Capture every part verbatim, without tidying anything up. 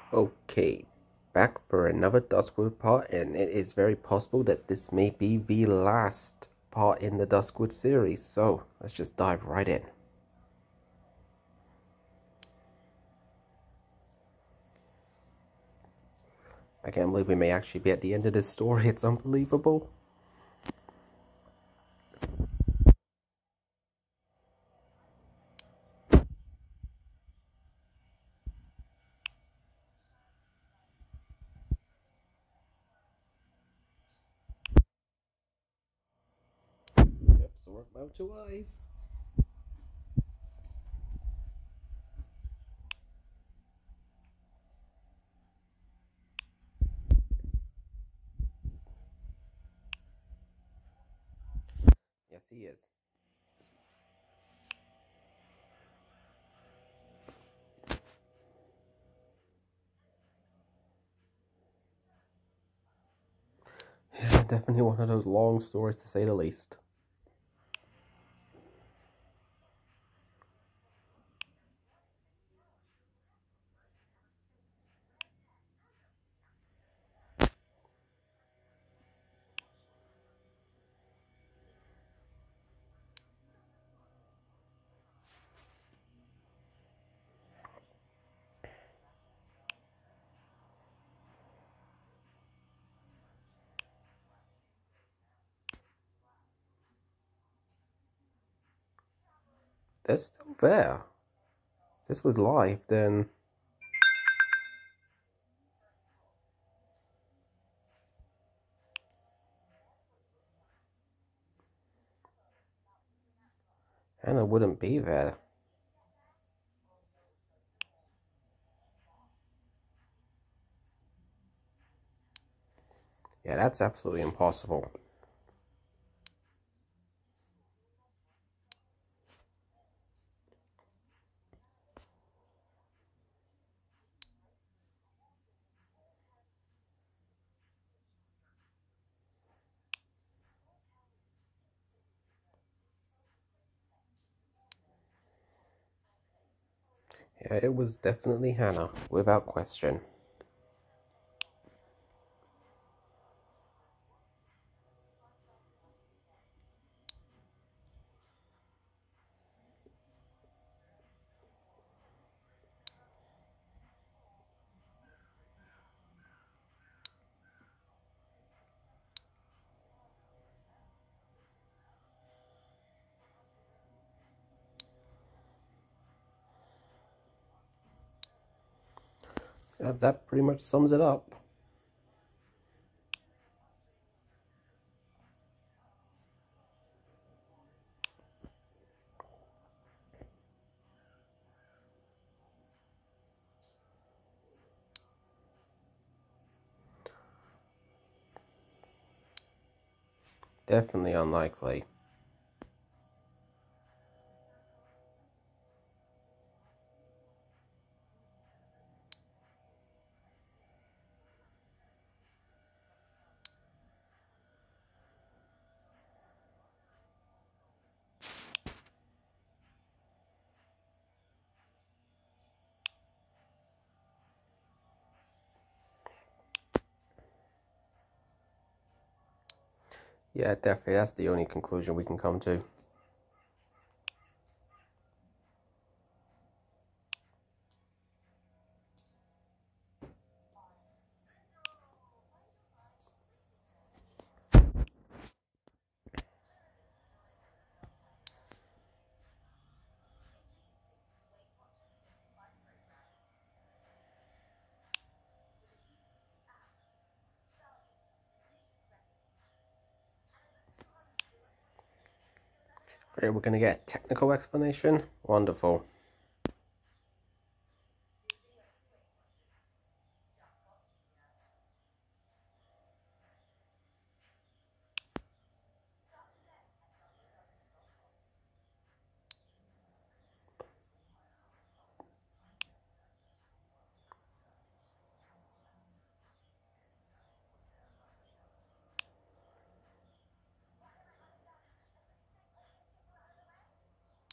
Okay, back for another Duskwood part, and it is very possible that this may be the last part in the Duskwood series, so let's just dive right in. I can't believe we may actually be at the end of this story, it's unbelievable. Yep, so we're about two eyes. Yes, he is. Yeah, definitely one of those long stories to say the least. They're still there. If this was live, then... Hannah wouldn't be there. Yeah, that's absolutely impossible. Yeah, it was definitely Hannah, without question. Yeah, that pretty much sums it up. Definitely unlikely. Yeah, definitely, that's the only conclusion we can come to. Great, we're going to get a technical explanation. Wonderful.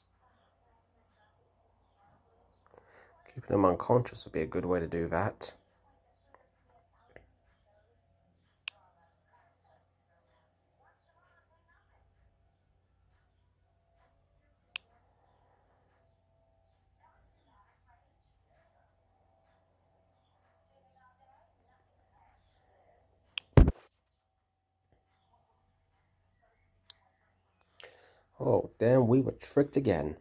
Keeping them unconscious would be a good way to do that. Oh, damn, we were tricked again.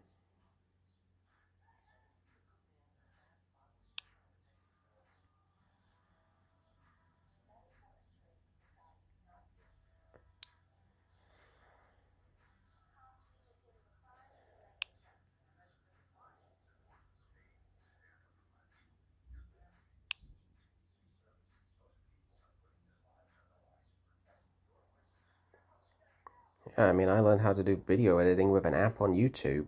Yeah, I mean, I learned how to do video editing with an app on YouTube.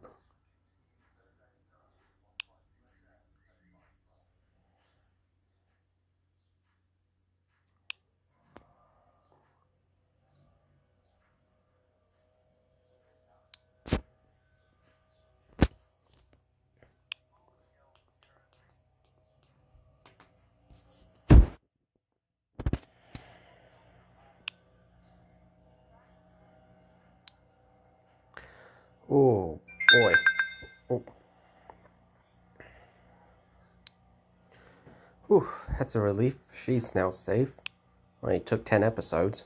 Oh, boy. Oh. Whew, that's a relief. She's now safe. Only took ten episodes.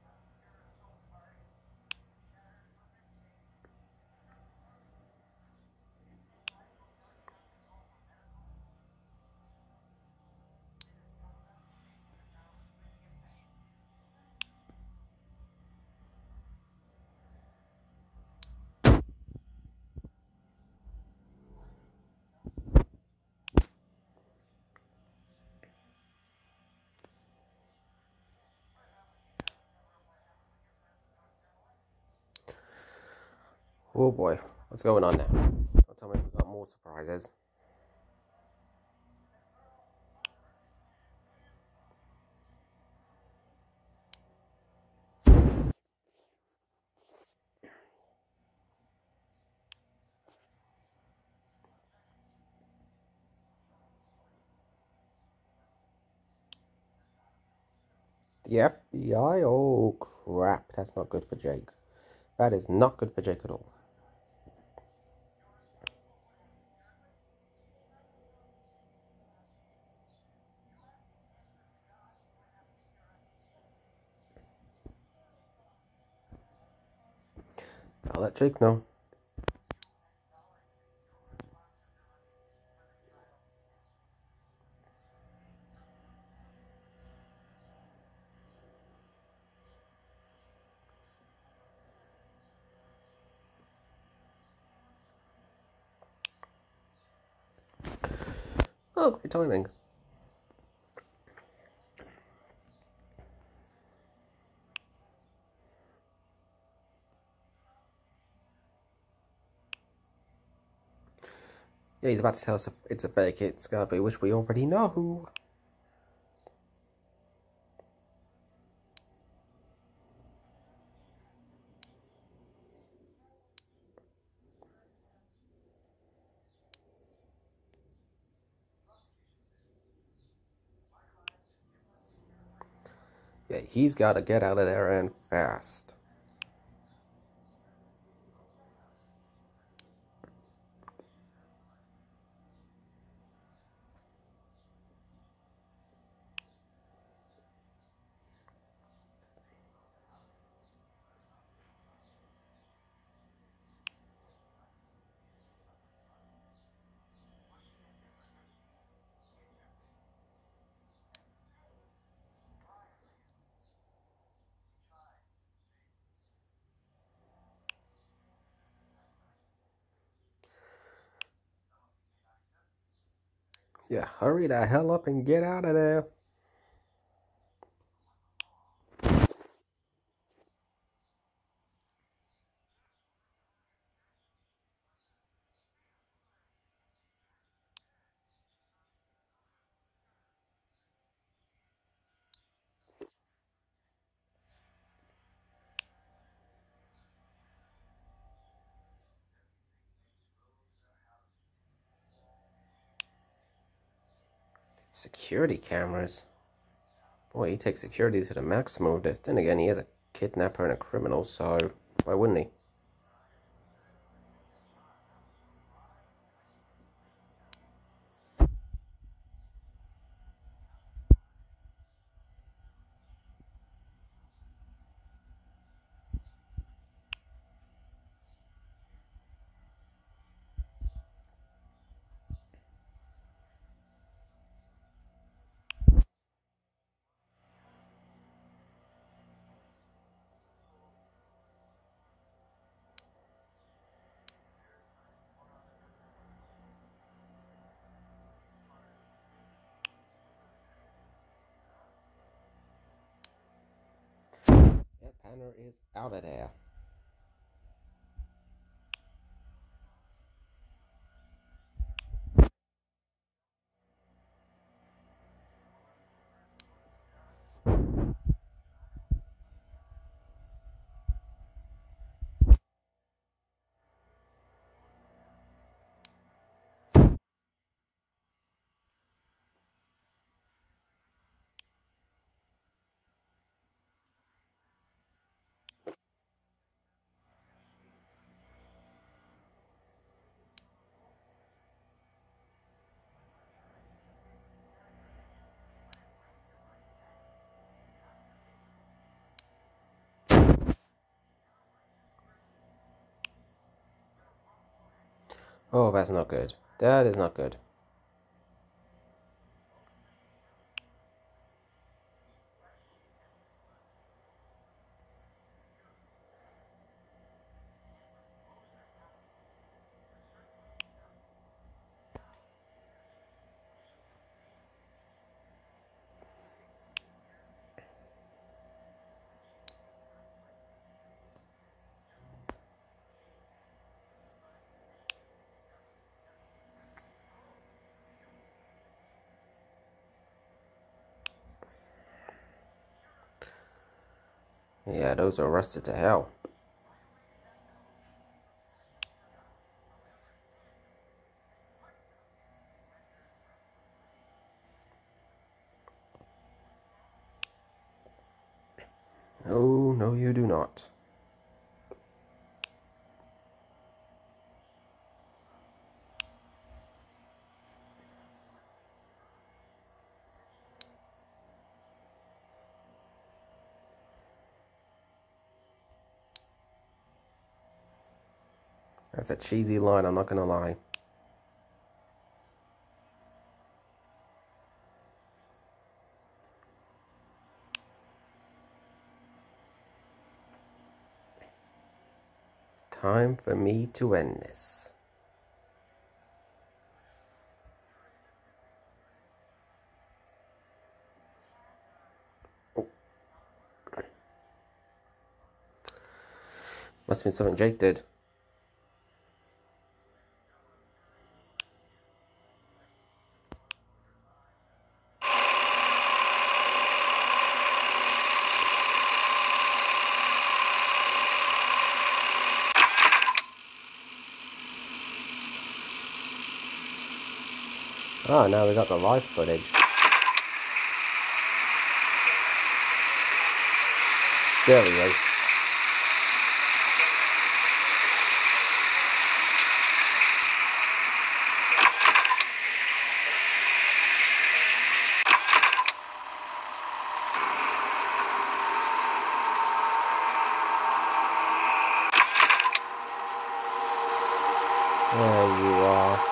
Oh boy, what's going on now? Don't tell me we got more surprises. The F B I? Oh crap, that's not good for Jake. That is not good for Jake at all. I'll let Jake know. Oh, great timing. Yeah, he's about to tell us it's a fake. It's gotta be, which we already know. Yeah, he's gotta get out of there and fast. Yeah, hurry the hell up and get out of there. Security cameras? Boy, he takes security to the maximum of this. Then again, he is a kidnapper and a criminal, so why wouldn't he? banner is out of there. Oh, that's not good. That is not good. Yeah, those are rusted to hell. No, no, you do not. That's a cheesy line, I'm not gonna lie. Time for me to end this. Oh. Must have been something Jake did. Ah, now we got the live footage. There he is. There you are.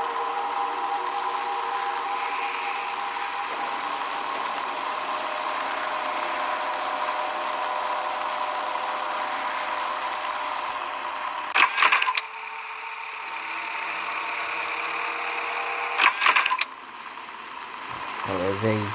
There is he.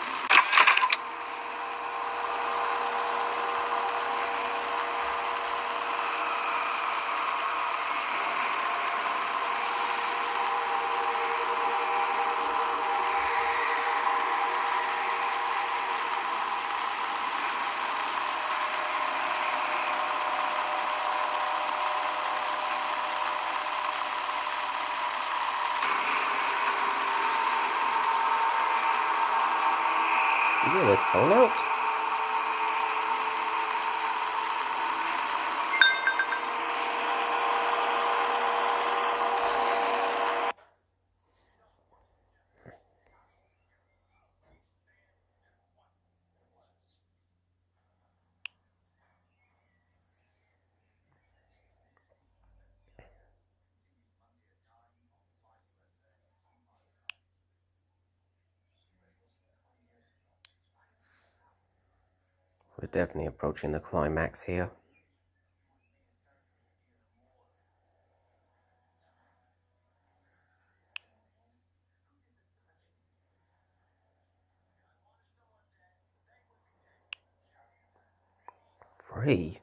Did he get his phone out? We're definitely approaching the climax here. pray.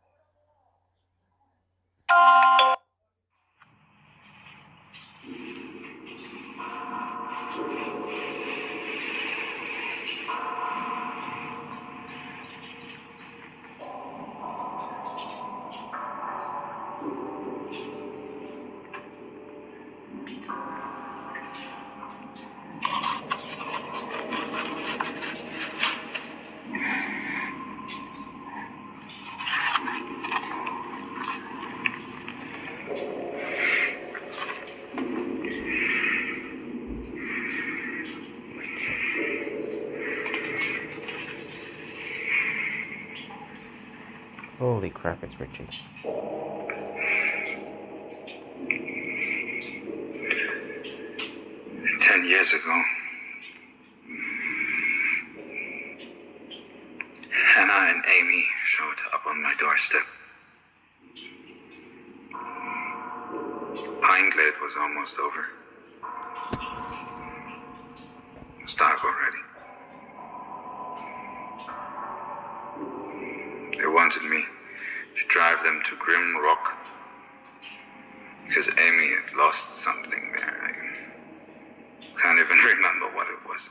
Holy crap, it's Richie. Ten years ago, Hannah and Amy showed up on my doorstep. Pine Glade was almost over. It was dark already. They wanted me to drive them to Grim Rock because Amy had lost something there. I can't even remember what it was.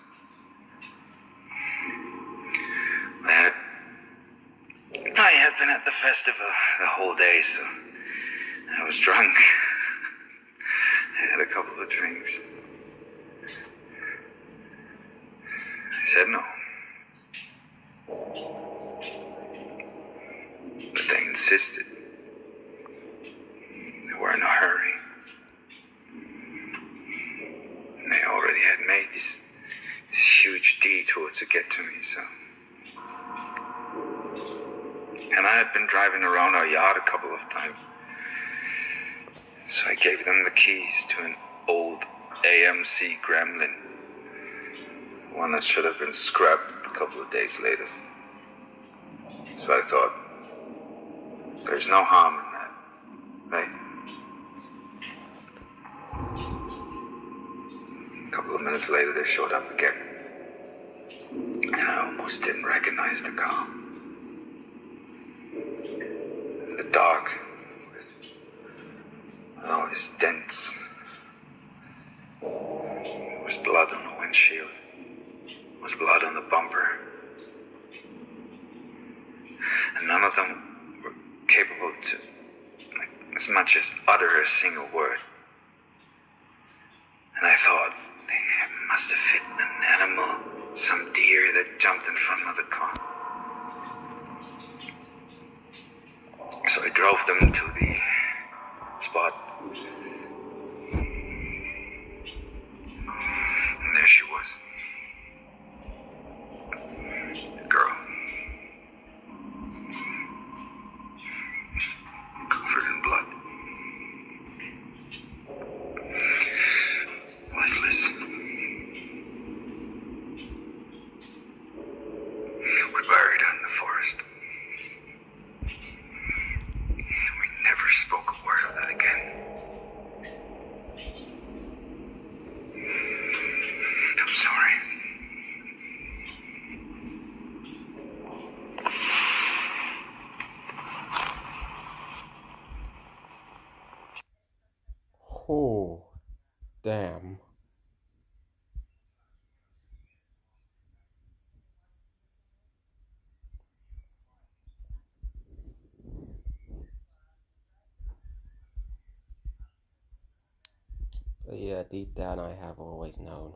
I had I had been at the festival the whole day, so I was drunk. I had a couple of drinks. I said no. But they insisted. They were in a hurry. And they already had made this, this huge detour to get to me, so. And I had been driving around our yard a couple of times. So I gave them the keys to an old A M C Gremlin. One that should have been scrapped a couple of days later. So I thought, there's no harm in that, right? A couple of minutes later, they showed up again. And I almost didn't recognize the car. In the dark, with all these dents. There was blood on the windshield. There was blood on the bumper. And none of them were capable to, like, as much as utter a single word. And I thought, it must have hit an animal, some deer that jumped in front of the car. So I drove them to the spot. And there she was. The girl. Covered in blood. Lifeless. We buried her in the forest. We never spoke a word of that again. I'm sorry. Oh, damn. But yeah, deep down I have always known.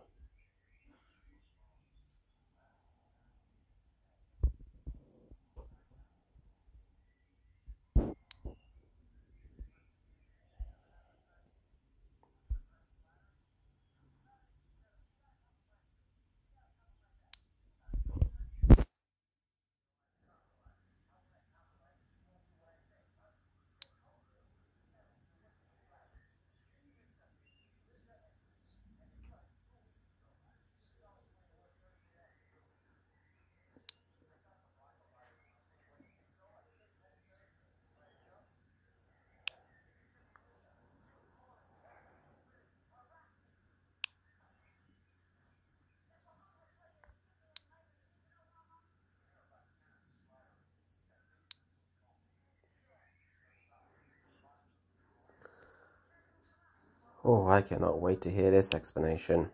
Oh, I cannot wait to hear this explanation.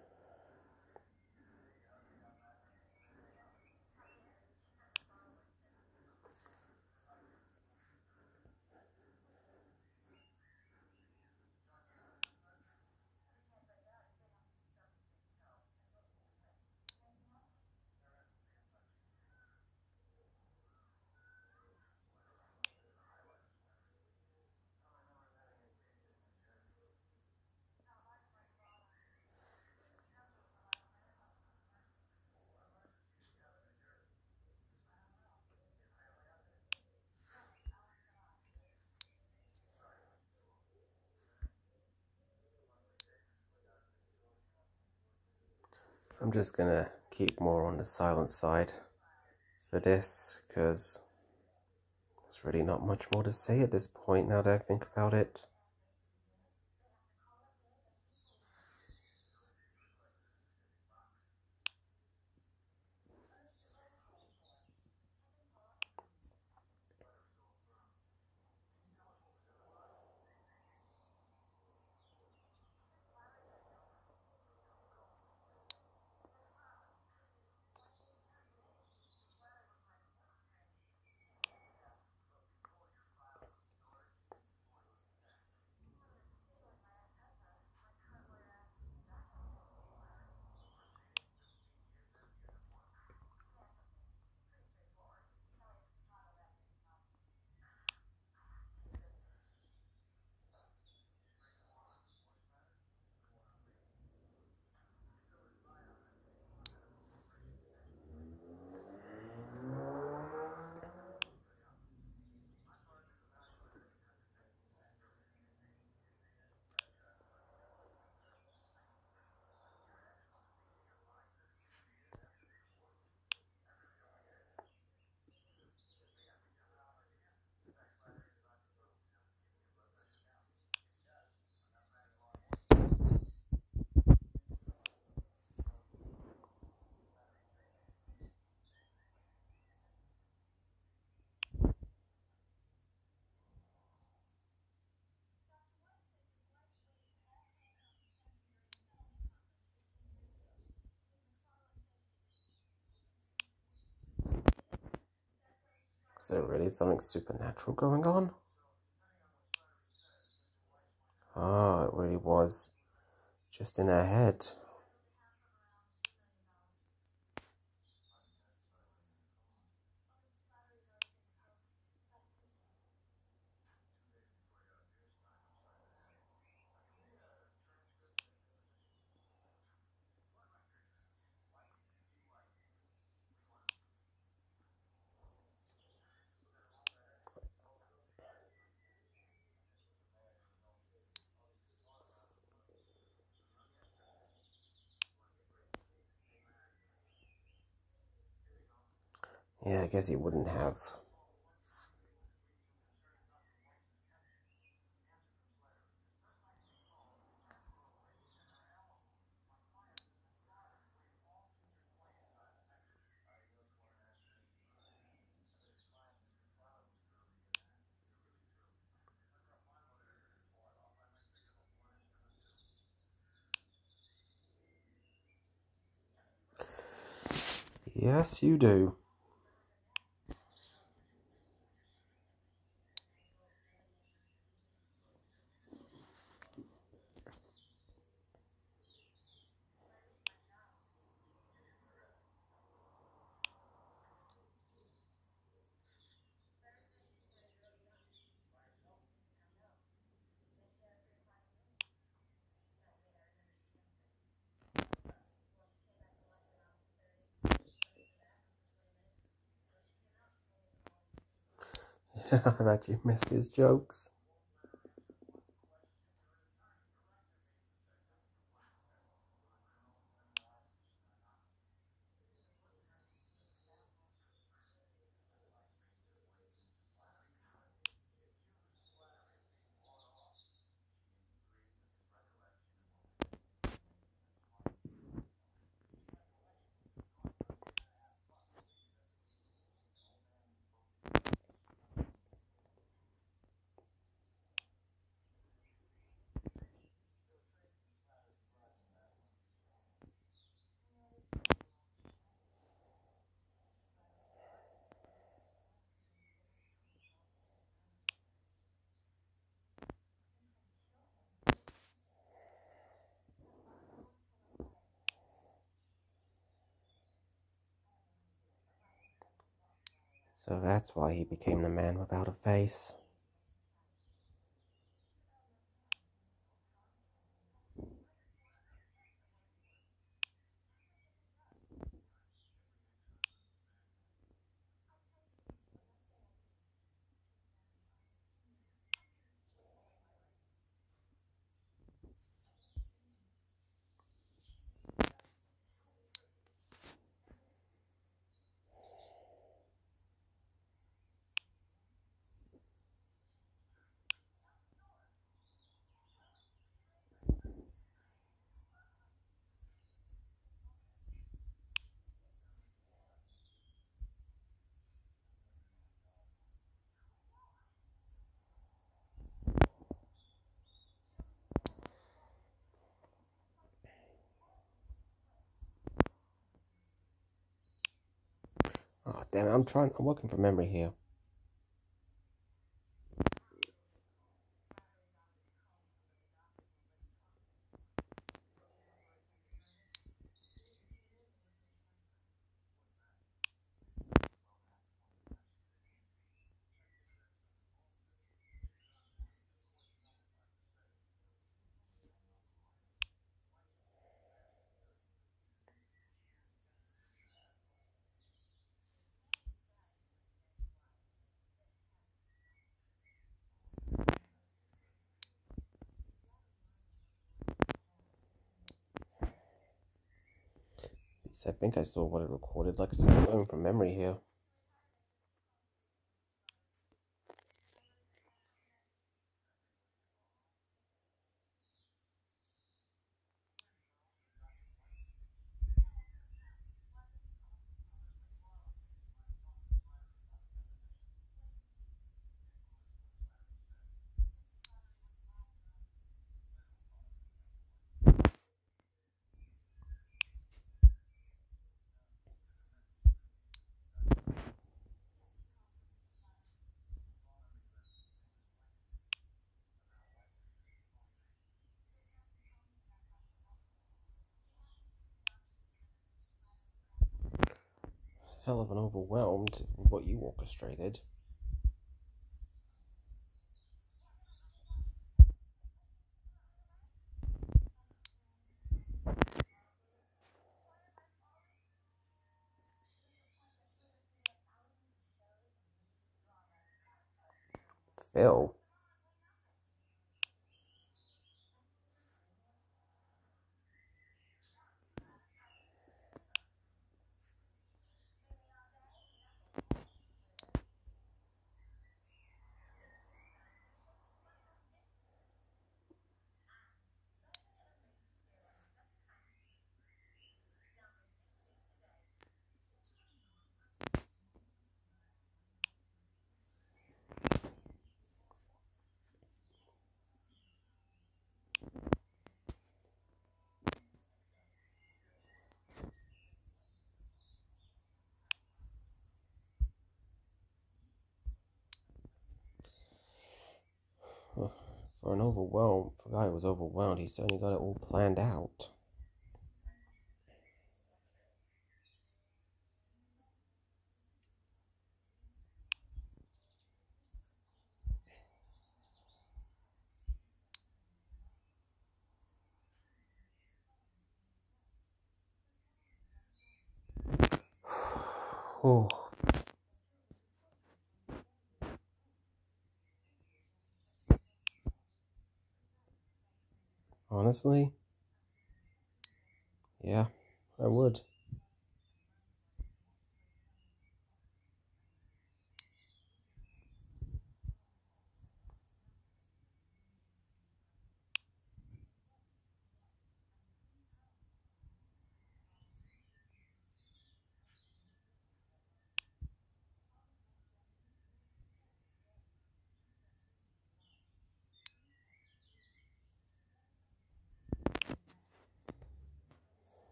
I'm just gonna keep more on the silent side for this, because there's really not much more to say at this point now that I think about it. Is there really something supernatural going on? Ah, it really was just in her head. Yeah, I guess he wouldn't have. Yes, you do. I bet you missed his jokes. So that's why he became the man without a face. Oh, damn it, I'm trying, I'm working from memory here. I think I saw what it recorded. Like I said, I'm going from memory here. Hell of an overwhelmed with what you orchestrated. Phil. For an overwhelmed, for a guy who was overwhelmed, he certainly got it all planned out. Oh. Honestly, yeah, I would.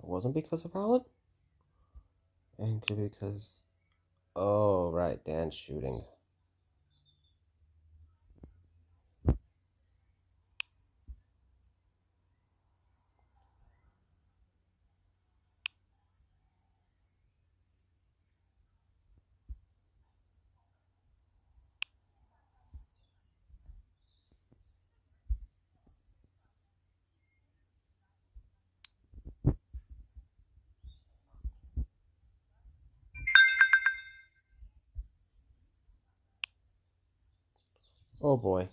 wasn't because of Alan? And could be because... Oh, right, Dan's shooting. Oh boy.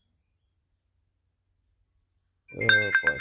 Oh boy.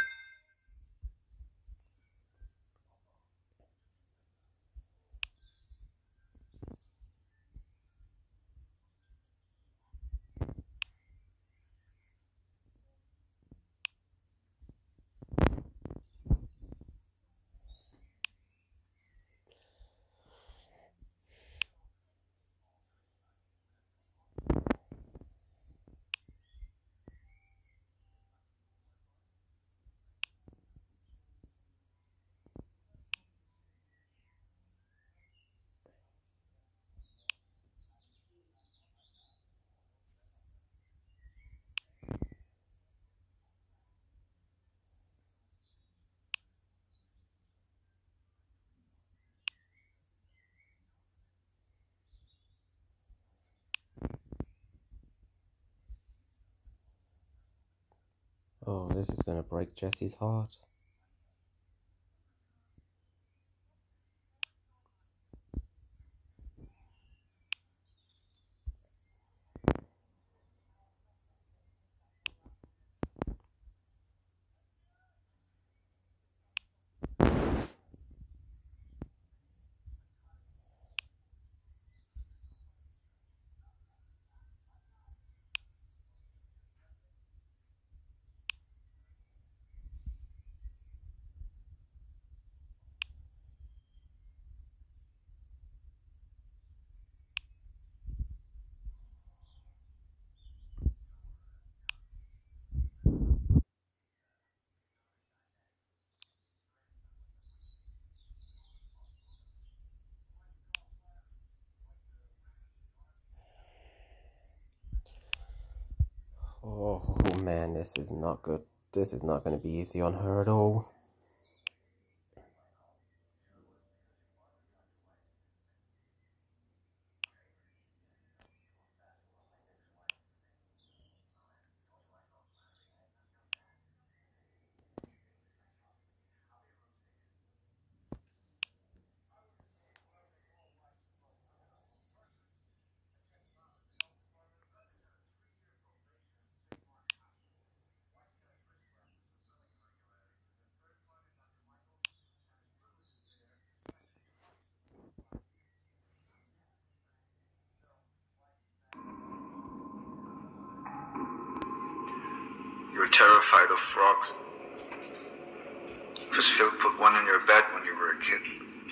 Oh, this is gonna break Jesse's heart. Oh man, this is not good. This is not going to be easy on her at all. You were terrified of frogs. Because Phil put one in your bed when you were a kid.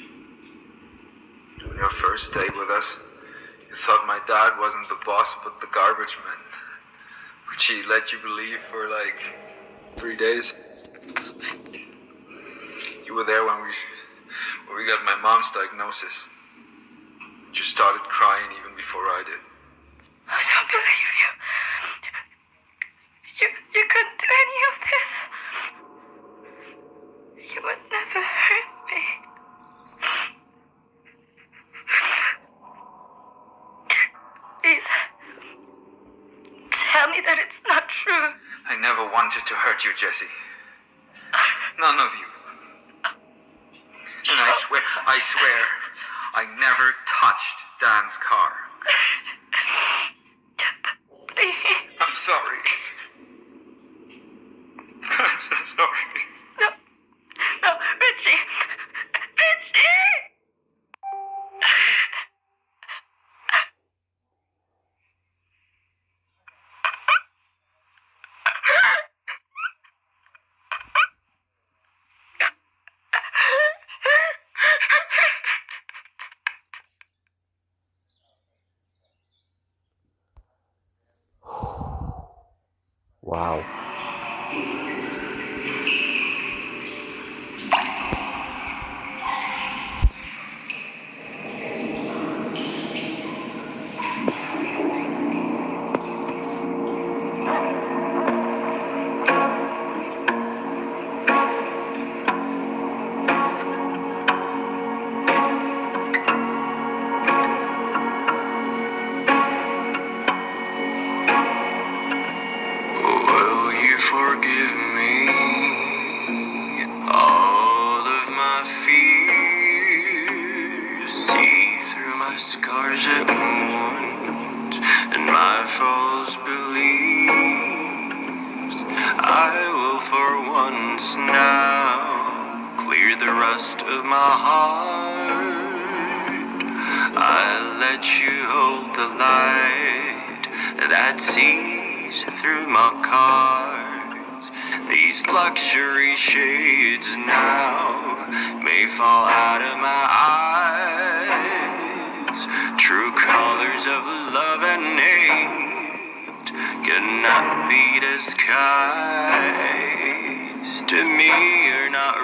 On your first day with us, you thought my dad wasn't the boss but the garbage man. Which he let you believe for like three days. You were there when we, when we got my mom's diagnosis. You started crying even before I did. I don't believe you. You, you couldn't do any of this. You would never hurt me. Please, tell me that it's not true. I never wanted to hurt you, Jessie. None of you. And I swear, I swear, I never touched Dan's car. Please. I'm sorry. I'm so sorry. No, no, Richie. Richie! Wow. give me all of my fears. See through my scars and wounds and my false beliefs. I will for once now clear the rust of my heart. I let you hold the light that sees through my cards. These luxury shades now may fall out of my eyes. True colors of love and hate cannot be disguised. To me you're not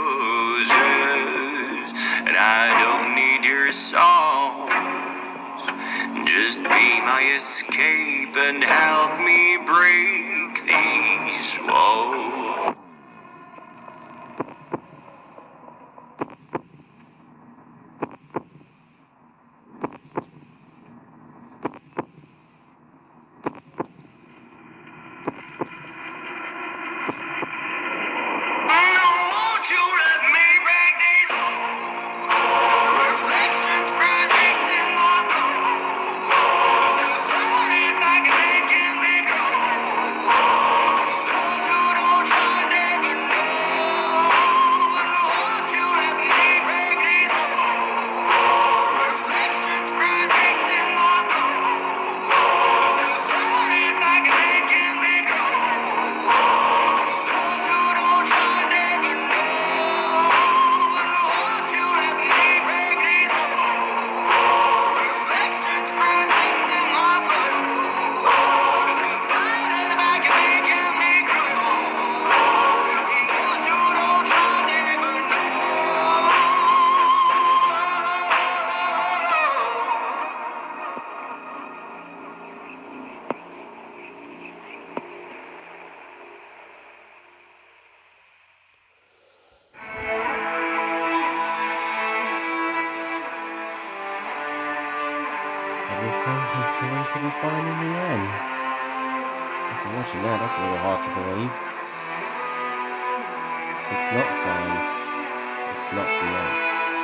roses, and I don't need your songs. Just be my escape and help me break these walls. Everything is going to be fine in the end. After watching that, that's a little hard to believe. It's not fine. It's not the end.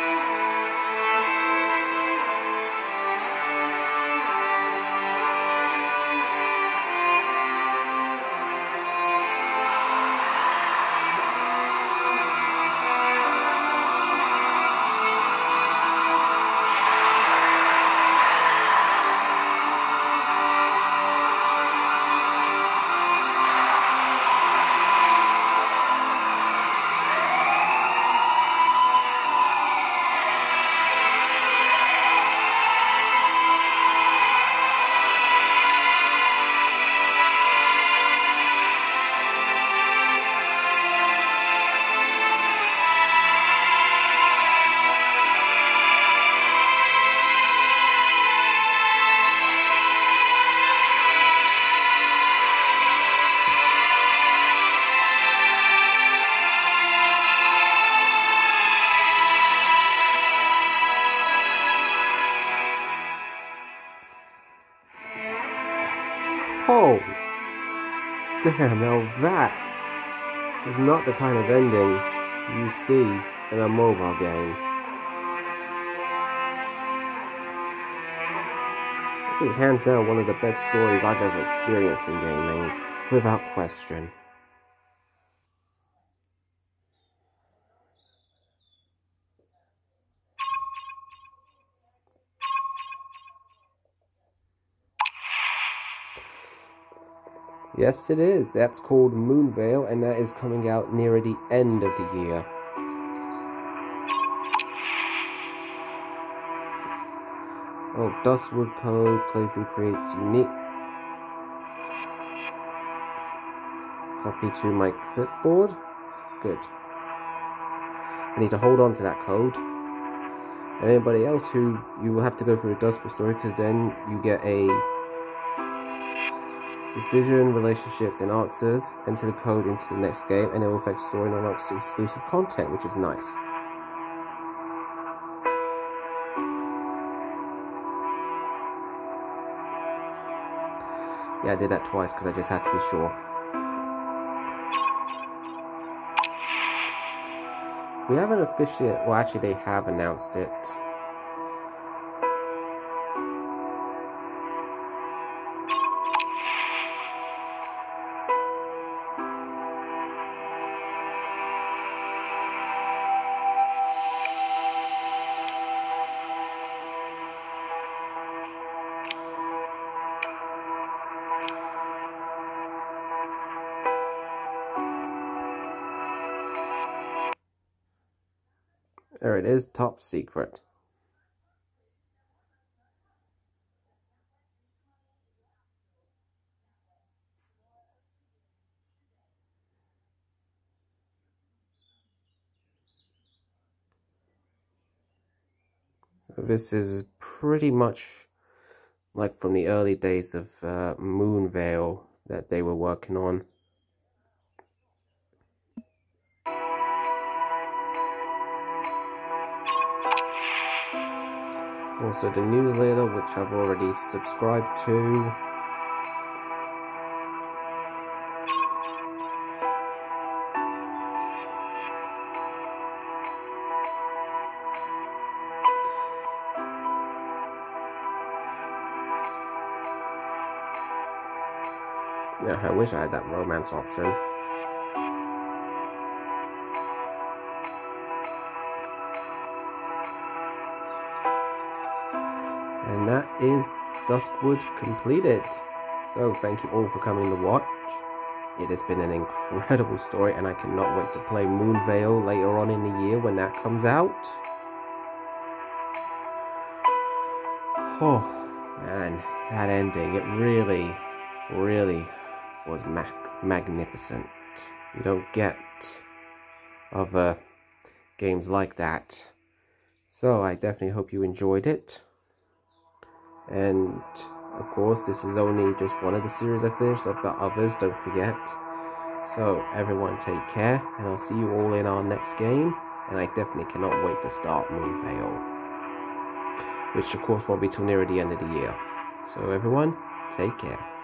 Oh, damn, now that is not the kind of ending you see in a mobile game. This is hands down one of the best stories I've ever experienced in gaming, without question. Yes, it is. That's called Moonveil, and that is coming out near the end of the year. Oh, Duskwood code, playthrough creates unique. Copy to my clipboard. Good. I need to hold on to that code. And anybody else who you will have to go through a Duskwood story, because then you get a decision, relationships, and answers. Enter the code into the next game, and it will affect story and unlock exclusive content, which is nice. Yeah, I did that twice because I just had to be sure. we haven't officially, well actually they have announced it. There it is, top secret. So this is pretty much like from the early days of uh, Moonveil that they were working on. Also the newsletter, which I've already subscribed to. Yeah, I wish I had that romance option. And that is Duskwood completed. So thank you all for coming to watch. It has been an incredible story and I cannot wait to play Moonveil later on in the year when that comes out. Oh man, that ending, it really, really was mag magnificent. You don't get other games like that. So I definitely hope you enjoyed it. And of course, this is only just one of the series I finished. I've got others, don't forget. So everyone take care, and I'll see you all in our next game. And I definitely cannot wait to start Moonveil, which of course won't be till nearer the end of the year. So everyone, take care.